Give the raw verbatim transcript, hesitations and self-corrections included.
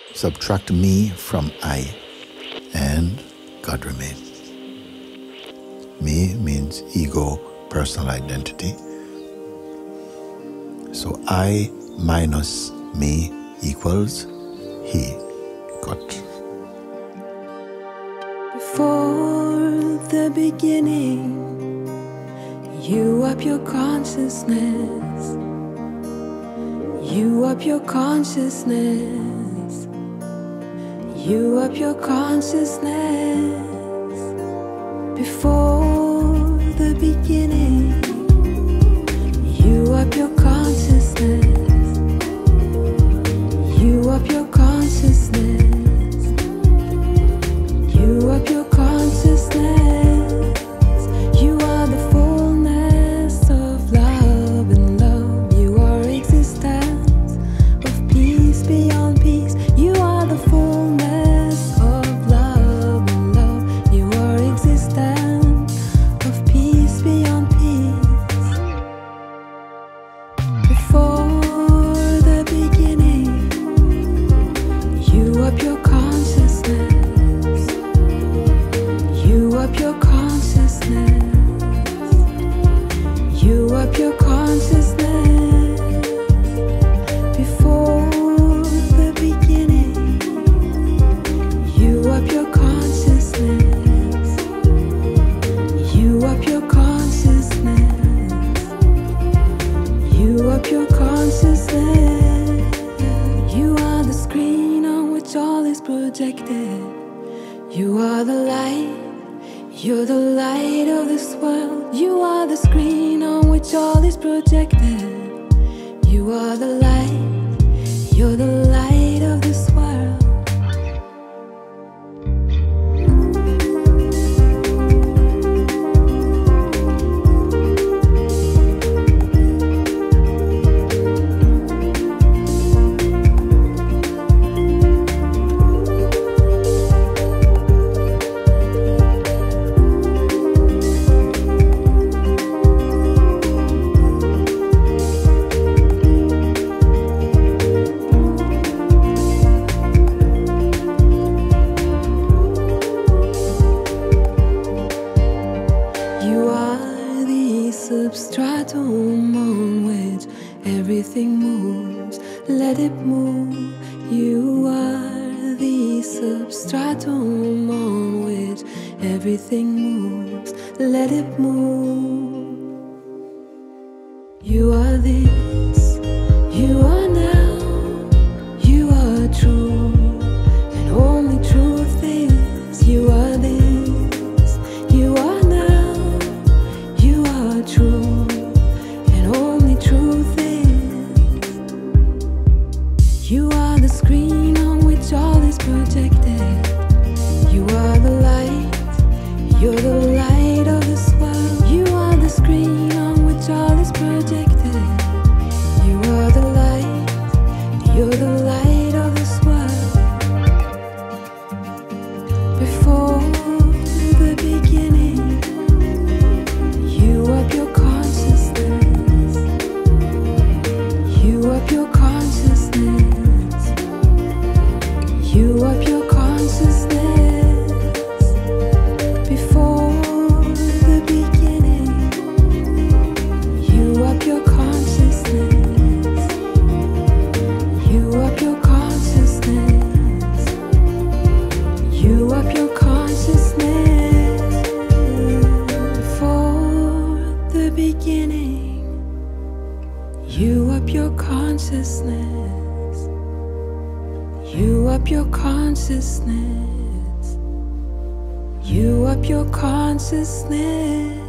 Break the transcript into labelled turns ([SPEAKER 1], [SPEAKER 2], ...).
[SPEAKER 1] Subtract me from I, and God remains. Me means ego, personal identity. So I minus me equals He, God.
[SPEAKER 2] Before the beginning, you up your consciousness. You up your consciousness. You up your consciousness. Before the beginning, you up your consciousness. You up your consciousness. You up your consciousness. You are the fullness of love and love. You are existence of peace beyond peace. You are the fullness of love and love. You are existence of peace beyond peace. Before the beginning, you up your consciousness. You up your consciousness. You up your consciousness. Before the beginning, you up your consciousness. You up your consciousness. You up your consciousness. You are the screen on which all is projected. You are the light. You're the light of this world. You are the screen on which all is projected. You are the light. You're the light of this world. You are the substratum on which everything moves. Let it move. You are the substratum on which everything moves. Let it move. You are this. You are now. You are true. And only truth is you are this. You are now. You are true. And only truth is you are the screen on which all is projected. You are the light. You're the light of this world. You are the screen on which all is projected. You are the light. You're the light of this world. Before the beginning, you up your consciousness. You up your consciousness. You up your consciousness. Before the beginning, you up your consciousness. You up your consciousness. You up your consciousness. Before the beginning, you up your consciousness. You up your consciousness. You up your consciousness.